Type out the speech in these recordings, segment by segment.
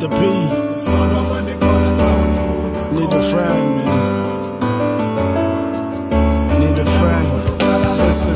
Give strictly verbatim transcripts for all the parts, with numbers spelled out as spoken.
Mister B. Need a friend, man. Need a friend. Listen.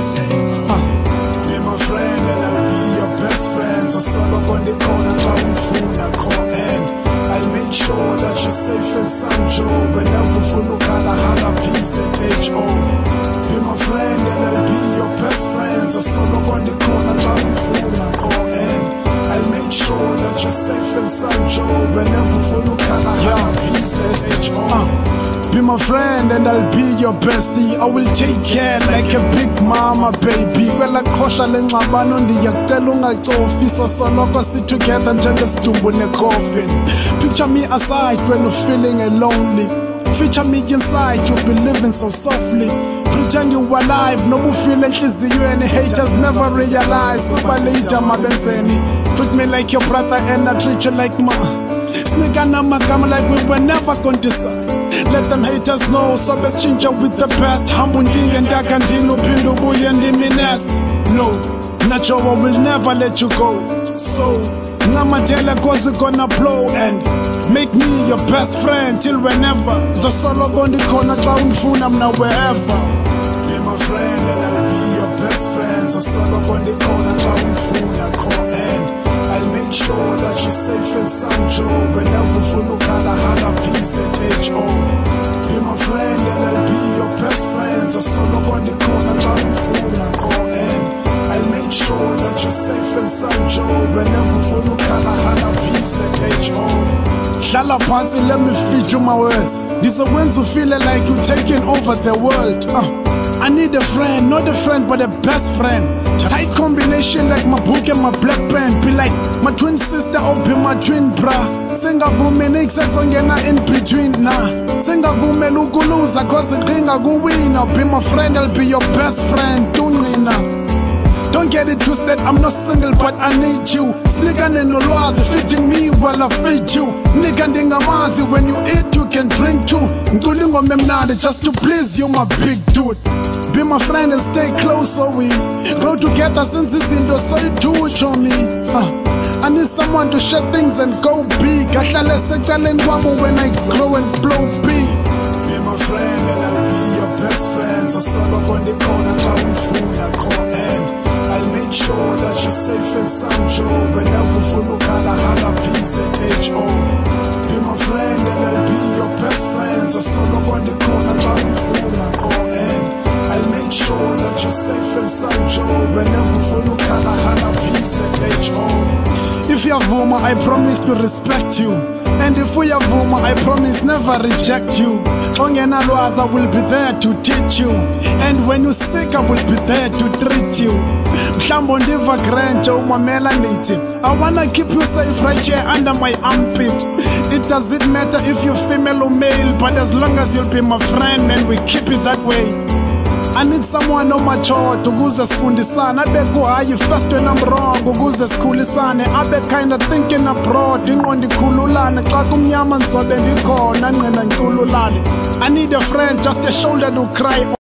Huh. Be my friend and I'll be your best friend. So solo on the corner, I'm phone, I call and I'll make sure that you're safe and sound. Whenever full color, have a piece at H O. Be my friend and I'll be your best friend. So solo on the corner, I'm phone, I call and I'll make sure that you're safe and sound. Whenever full color, have a piece at H O. Be my friend and I'll be your bestie. I will take care like a big mama, baby. Kwela khosha lengxabano ndiyakutela ungacofi. So soloko sit together njengesidumbu necoffin. Picture me aside when you're feeling lonely. Feature me inside, you'll be living so softly. Pretend you're alive, no more feeling you and haters never realize. Super later, my benzeni. Treat me like your brother and I treat you like ma. Sneak and I'm like we were never going to decide. Let them haters know, so best change up with the best. Hambunding and Dakandino Pindu Boy and in nest. No, Nacho will never let you go. So, Namatela cause we're gonna blow and make me your best friend till whenever. The solo on the corner, down phone, I'm now wherever. Be my friend and I'll be your best friend. So solo on the corner, down phone, I call and I'll make sure that you're safe and sound. Whenever full color, have a piece at H O. Be my friend and I'll be your best friend. So solo on the corner, down phone, I call and I'll make sure that you're safe and sound. Whenever full color, have a piece at H O. Shala Pansi, let me feed you my words. These are when to feel like you're taking over the world. Uh, I need a friend, not a friend, but a best friend. Tight combination like my book and my black pen. Be like my twin sister or be my twin bra. Singavume nixes ongena in between nah. Singavume lukuluza cause the ring I go win. I'll be my friend, I'll be your best friend. Tunina. Don't get it twisted, I'm not single but I need you. Sligan and Olwazi fitting me while I feed you. Niganding amazi, when you eat you can drink too. Nkulingo memnade just to please you my big dude. Be my friend and stay close so we grow together since this window so you do it show me. uh, I need someone to share things and go big. Ahlale secalen wamo when I grow and blow big. Be my friend and I'll be your best friend. So solo on the corner, down phone, I call and I'll make sure that you're safe and sound. Whenever full color, have a piece at H O. Be my friend and I'll be your best friend. So solo on the corner, down phone, I call and I'll make sure that you're safe and sound. Whenever full color, have a piece at H O. If you're Vuma, I promise to respect you. And if we are Vuma, I promise never reject you. Ongena Lwazi, I will be there to teach you. And when you're sick, I will be there to treat you. Mhlambo ndiva granche umamela nithi I wanna keep you safe right here under my armpit. It doesn't matter if you're female or male, but as long as you'll be my friend and we keep it that way. I need someone on my chart ukuze sifundisane. Abe ku high first when I'm wrong ukuze sikhulisane. Abe kinda thinking abroad ingqondo ikhululane. Xa kumnyama ngizobe ndikhona ngqina ngicululane. I need a friend, just a shoulder to cry